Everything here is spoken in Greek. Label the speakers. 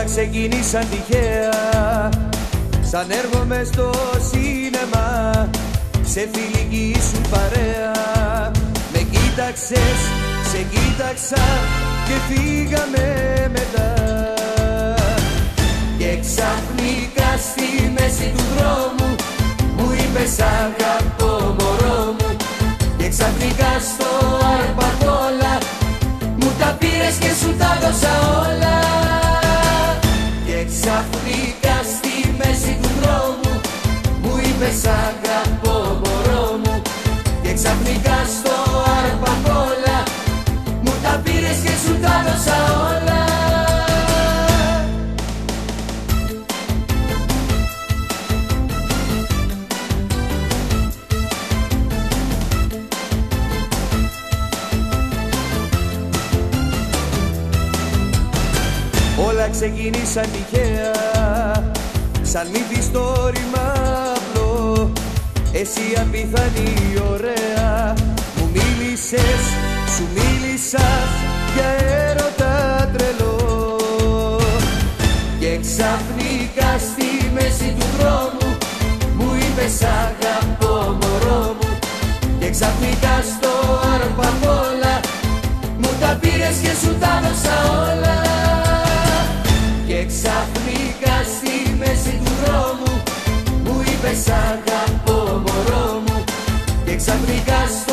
Speaker 1: ξεκίνησαν τυχαία, σαν έργο μες στο σίνεμα, σε φιλική σου παρέα. Με κοίταξες, σε κοίταξα και φύγαμε μετά. Και ξαφνικά στη μέση του δρόμου μου είπες αγαπώ μωρό μου. Και ξαφνικά στο αρπακόλα μου τα πήρες και σου τα δώσα όλα. Και ξαφνικά στη μέση του δρόμου μου είπες αγαπώ μωρό μου. Και ξαφνικά στο αρπακόλα μου τα πήρες και σου τα δώσα όλα. Όλα ξεκίνησαν τυχαία, σαν μύθι στο ρημά απλό. Εσύ απίθανη ωραία μου μίλησες, σου μίλησα για έρωτα τρελό. Και ξαφνικά στη μέση του δρόμου μου είπες αγαπώ μωρό μου. Και ξαφνικά στο αρπακόλα μου τα πήρες και σου τα δώσα όλα. Και ξαφνικά στη μέση του δρόμου μου είπες αγαπώ μωρό μου. Και ξαφνικά